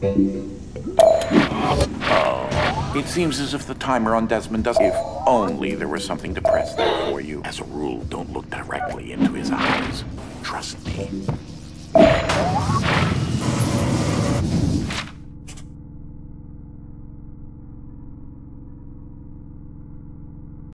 It seems as if the timer on Desmond does. If only there was something to press there for you. As a rule, don't look directly into his eyes. Trust me.